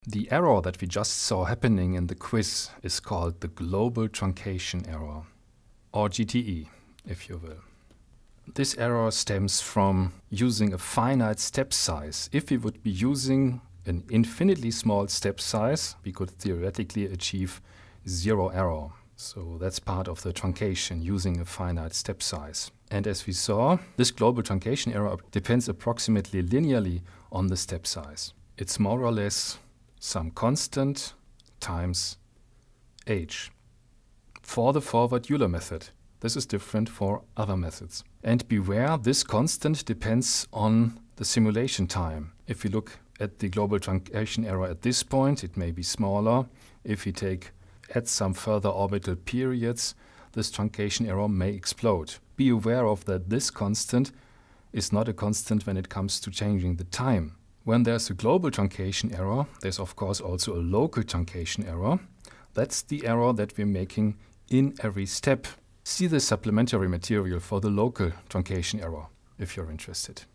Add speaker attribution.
Speaker 1: The error that we just saw happening in the quiz is called the global truncation error, or GTE, if you will. This error stems from using a finite step size. If we would be using an infinitely small step size, we could theoretically achieve zero error. So that's part of the truncation, using a finite step size. And as we saw, this global truncation error depends approximately linearly on the step size. It's more or less some constant times h. For the forward Euler method, this is different for other methods. And beware, this constant depends on the simulation time. If we look at the global truncation error at this point, it may be smaller. If we add some further orbital periods, this truncation error may explode. Be aware of that this constant is not a constant when it comes to changing the time. When there's a global truncation error, there's of course also a local truncation error. That's the error that we're making in every step. See the supplementary material for the local truncation error if you're interested.